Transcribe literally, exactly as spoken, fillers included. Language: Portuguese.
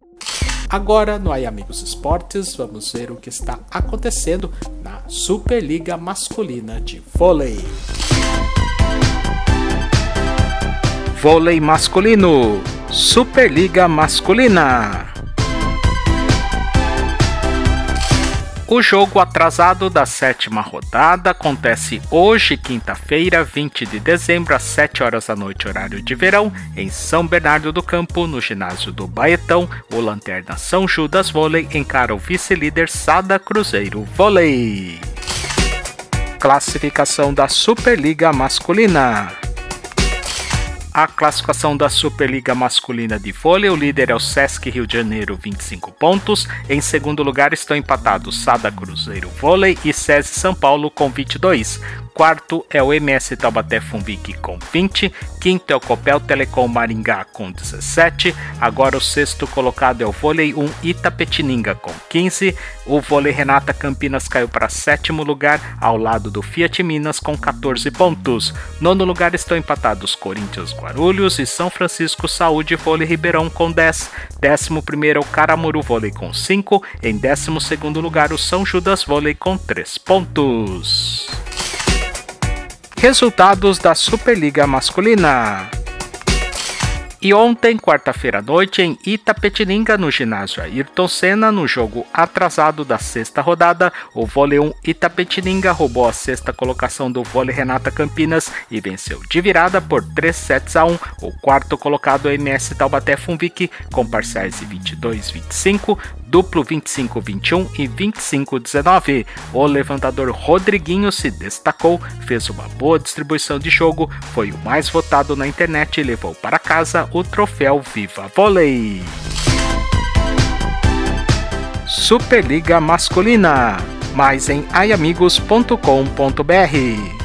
Agora no Ai Amigos Esportes, vamos ver o que está acontecendo na Superliga Masculina de Vôlei. Vôlei masculino, Superliga Masculina. O jogo atrasado da sétima rodada acontece hoje, quinta-feira, vinte de dezembro, às sete horas da noite, horário de verão, em São Bernardo do Campo, no ginásio do Baetão. O Lanterna São Judas Vôlei encara o vice-líder Sada Cruzeiro Vôlei. Classificação da Superliga Masculina. A classificação da Superliga Masculina de Vôlei, o líder é o Sesc Rio de Janeiro, vinte e cinco pontos. Em segundo lugar estão empatados Sada Cruzeiro Vôlei e SESI São Paulo com vinte e dois. Quarto é o M S Taubaté Funvic com vinte. Quinto é o Copel Telecom Maringá com dezessete. Agora o sexto colocado é o Vôlei um Itapetininga com quinze. O Vôlei Renata Campinas caiu para sétimo lugar, ao lado do Fiat Minas com quatorze pontos. Nono lugar estão empatados Corinthians Guarulhos e São Francisco Saúde Vôlei Ribeirão com dez. Décimo primeiro é o Caramuru Vôlei com cinco. Em décimo segundo lugar o São Judas Vôlei com três pontos. Resultados da Superliga Masculina. E ontem, quarta-feira à noite, em Itapetininga, no ginásio Ayrton Senna, no jogo atrasado da sexta rodada, o Vôlei um Itapetininga roubou a sexta colocação do Vôlei Renata Campinas e venceu de virada por três sets a um. O quarto colocado é o M S Taubaté Funvic, com parciais de vinte e dois a vinte e cinco, duplo vinte e cinco a vinte e um e vinte e cinco a dezenove. O levantador Rodriguinho se destacou, fez uma boa distribuição de jogo, foi o mais votado na internet e levou para casa o troféu Viva Vôlei. Superliga Masculina, mais em ai amigos ponto com ponto br.